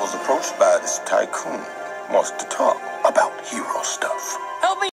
was approached by this tycoon, wants to talk about heroes.